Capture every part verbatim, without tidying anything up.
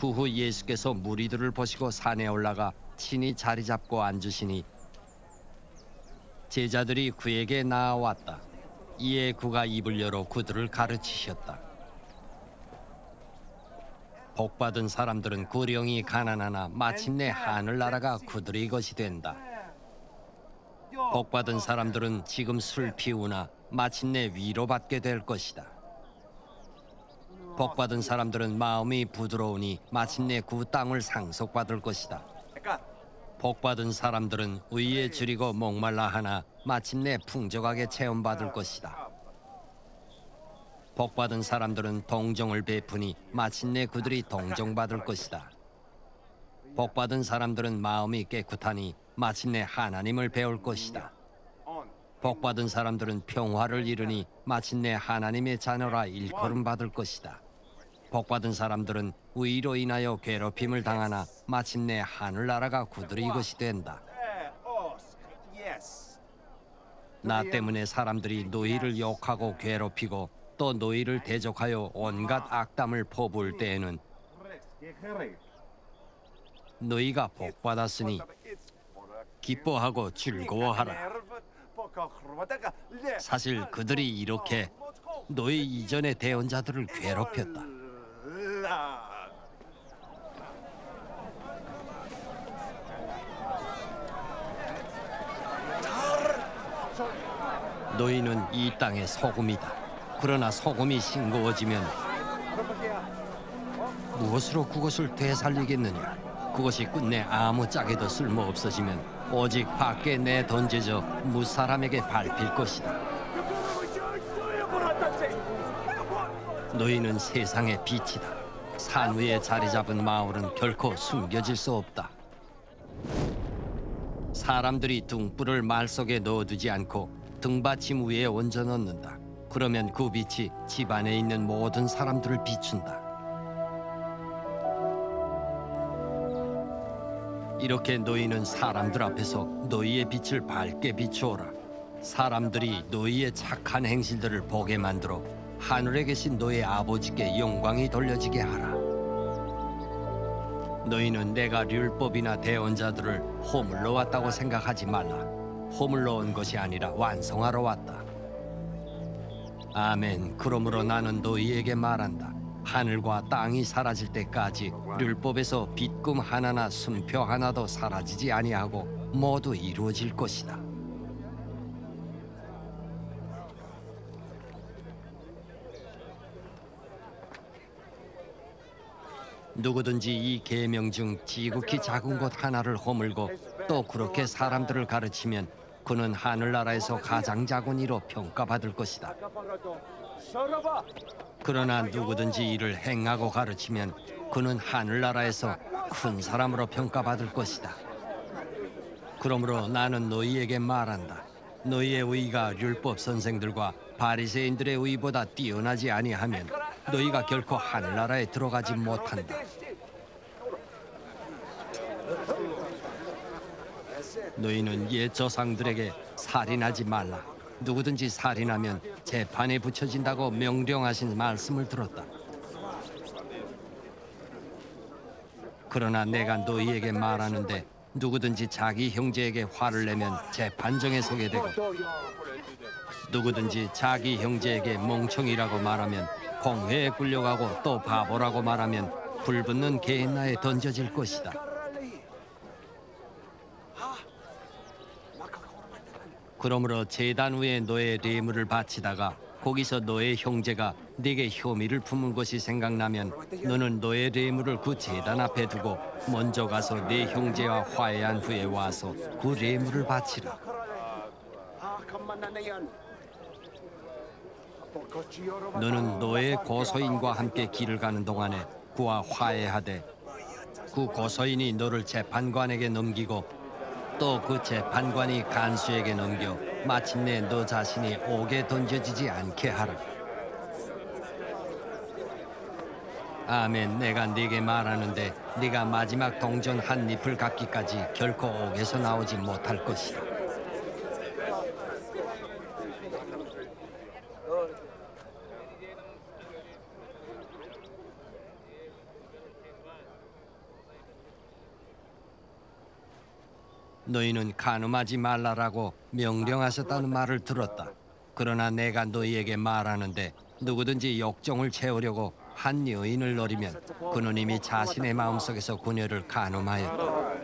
그 후 예수께서 무리들을 보시고 산에 올라가 친히 자리 잡고 앉으시니 제자들이 그에게 나아왔다. 이에 그가 입을 열어 그들을 가르치셨다. 복받은 사람들은 고령이 가난하나 마침내 하늘나라가 그들의 것이 된다. 복받은 사람들은 지금 슬피우나 마침내 위로받게 될 것이다. 복받은 사람들은 마음이 부드러우니 마침내 그 땅을 상속받을 것이다. 복받은 사람들은 의에 줄이고 목말라 하나 마침내 풍족하게 체험받을 것이다. 복받은 사람들은 동정을 베푸니 마침내 그들이 동정받을 것이다. 복받은 사람들은 마음이 깨끗하니 마침내 하나님을 배울 것이다. 복받은 사람들은 평화를 이루니 마침내 하나님의 자녀라 일컬음 받을 것이다. 복받은 사람들은 의로 인하여 괴롭힘을 당하나 마침내 하늘나라가 그들의 것이 된다. 나 때문에 사람들이 너희를 욕하고 괴롭히고 또 너희를 대적하여 온갖 악담을 퍼부을 때에는 너희가 복받았으니 기뻐하고 즐거워하라. 사실 그들이 이렇게 너희 이전의 대언자들을 괴롭혔다. 너희는 이 땅의 소금이다. 그러나 소금이 싱거워지면 무엇으로 그것을 되살리겠느냐? 그것이 끝내 아무 짝에도 쓸모없어지면 오직 밖에 내던져져 무사람에게 밟힐 것이다. 너희는 세상의 빛이다. 산 위에 자리 잡은 마을은 결코 숨겨질 수 없다. 사람들이 등불을 말 속에 넣어두지 않고 등받침 위에 얹어 놓는다. 그러면 그 빛이 집 안에 있는 모든 사람들을 비춘다. 이렇게 너희는 사람들 앞에서 너희의 빛을 밝게 비추어라. 사람들이 너희의 착한 행실들을 보게 만들어 하늘에 계신 너희 아버지께 영광이 돌려지게 하라. 너희는 내가 율법이나 대언자들을 허물러 왔다고 생각하지 말라. 허물러 온 것이 아니라 완성하러 왔다. 아멘. 그러므로 나는 너희에게 말한다. 하늘과 땅이 사라질 때까지 율법에서 빗금 하나나 순표 하나도 사라지지 아니하고 모두 이루어질 것이다. 누구든지 이 계명 중 지극히 작은 것 하나를 허물고 또 그렇게 사람들을 가르치면 그는 하늘나라에서 가장 작은 이로 평가받을 것이다. 그러나 누구든지 이를 행하고 가르치면 그는 하늘나라에서 큰 사람으로 평가받을 것이다. 그러므로 나는 너희에게 말한다. 너희의 의가 율법 선생들과 바리새인들의 의보다 뛰어나지 아니하면 너희가 결코 하늘나라에 들어가지 못한다. 너희는 옛 조상들에게 살인하지 말라. 누구든지 살인하면 재판에 붙여진다고 명령하신 말씀을 들었다. 그러나 내가 너희에게 말하는데 누구든지 자기 형제에게 화를 내면 재판정에 서게 되고 누구든지 자기 형제에게 멍청이라고 말하면 공회에 끌려가고 또 바보라고 말하면 불붙는 게임나에 던져질 것이다. 그러므로 제단 위에 너의 레물을 바치다가 거기서 너의 형제가 네게 혐의를 품은 것이 생각나면 너는 너의 레물을 그 제단 앞에 두고 먼저 가서 네 형제와 화해한 후에 와서 그 레물을 바치라. 너는 너의 고소인과 함께 길을 가는 동안에 그와 화해하되 그 고소인이 너를 재판관에게 넘기고 또 그 재판관이 간수에게 넘겨 마침내 너 자신이 옥에 던져지지 않게 하라. 아멘. 내가 네게 말하는데 네가 마지막 동전 한 잎을 갚기까지 결코 옥에서 나오지 못할 것이다. 너희는 간음하지 말라라고 명령하셨다는 말을 들었다. 그러나 내가 너희에게 말하는데 누구든지 욕정을 채우려고 한 여인을 노리면 그는 이미 자신의 마음속에서 그녀를 간음하였다.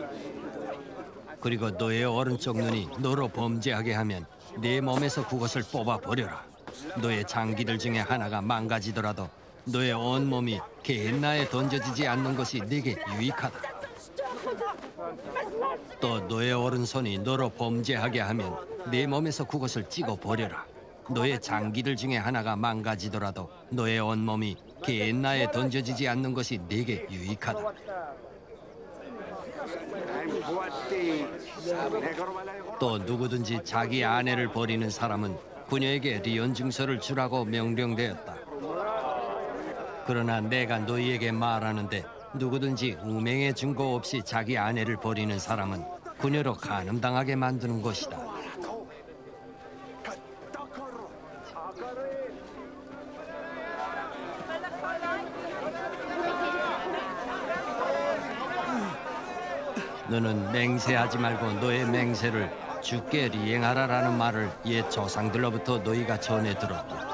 그리고 너의 오른쪽 눈이 너로 범죄하게 하면 네 몸에서 그것을 뽑아 버려라. 너의 장기들 중에 하나가 망가지더라도 너의 온 몸이 게헨나에 던져지지 않는 것이 네게 유익하다. 또 너의 오른손이 너로 범죄하게 하면 네 몸에서 그것을 찍어 버려라. 너의 장기들 중에 하나가 망가지더라도 너의 온몸이 게헨나에 던져지지 않는 것이 네게 유익하다. 또 누구든지 자기 아내를 버리는 사람은 그녀에게 리언 증서를 주라고 명령되었다. 그러나 내가 너희에게 말하는데 누구든지 음행의 증거 없이 자기 아내를 버리는 사람은 그녀로 간음당하게 만드는 것이다. 너는 맹세하지 말고 너의 맹세를 주께 리행하라라는 말을 옛 조상들로부터 너희가 전해 들었다.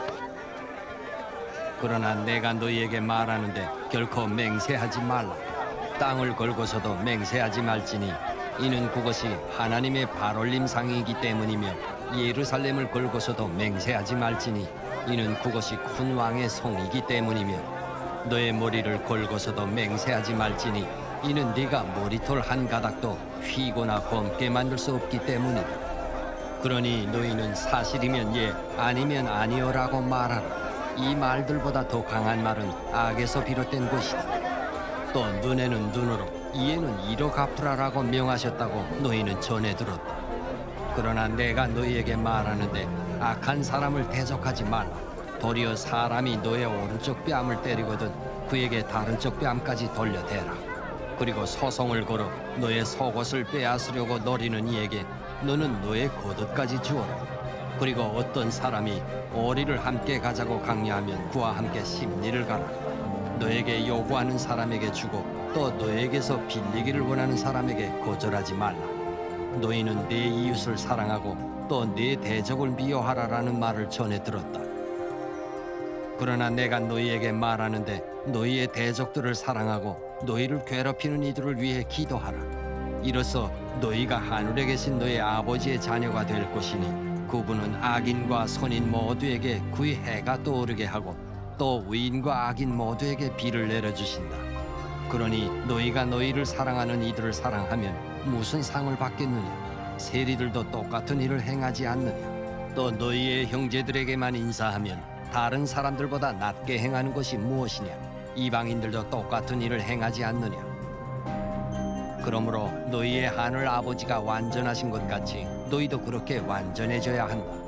그러나 내가 너희에게 말하는데 결코 맹세하지 말라. 땅을 걸고서도 맹세하지 말지니 이는 그것이 하나님의 발올림상이기 때문이며 예루살렘을 걸고서도 맹세하지 말지니 이는 그것이 큰 왕의 성이기 때문이며 너의 머리를 걸고서도 맹세하지 말지니 이는 네가 머리털 한 가닥도 휘거나 검게 만들 수 없기 때문이다. 그러니 너희는 사실이면 예, 아니면 아니오라고 말하라. 이 말들보다 더 강한 말은 악에서 비롯된 것이다. 또 눈에는 눈으로, 이에는 이로 갚으라라고 명하셨다고 너희는 전해 들었다. 그러나 내가 너희에게 말하는데 악한 사람을 대적하지 말라. 도리어 사람이 너의 오른쪽 뺨을 때리거든 그에게 다른 쪽 뺨까지 돌려대라. 그리고 소송을 걸어 너의 속옷을 빼앗으려고 노리는 이에게 너는 너의 겉옷까지 주어라. 그리고 어떤 사람이 오리를 함께 가자고 강요하면 그와 함께 십리를 가라. 너에게 요구하는 사람에게 주고 또 너에게서 빌리기를 원하는 사람에게 거절하지 말라. 너희는 네 이웃을 사랑하고 또 네 대적을 미워하라라는 말을 전해 들었다. 그러나 내가 너희에게 말하는데 너희의 대적들을 사랑하고 너희를 괴롭히는 이들을 위해 기도하라. 이로써 너희가 하늘에 계신 너희 아버지의 자녀가 될 것이니 그분은 악인과 선인 모두에게 그의 해가 떠오르게 하고 또 의인과 악인 모두에게 비를 내려주신다. 그러니 너희가 너희를 사랑하는 이들을 사랑하면 무슨 상을 받겠느냐? 세리들도 똑같은 일을 행하지 않느냐? 또 너희의 형제들에게만 인사하면 다른 사람들보다 낮게 행하는 것이 무엇이냐? 이방인들도 똑같은 일을 행하지 않느냐? 그러므로 너희의 하늘 아버지가 완전하신 것 같이 너희도 그렇게 완전해져야 한다.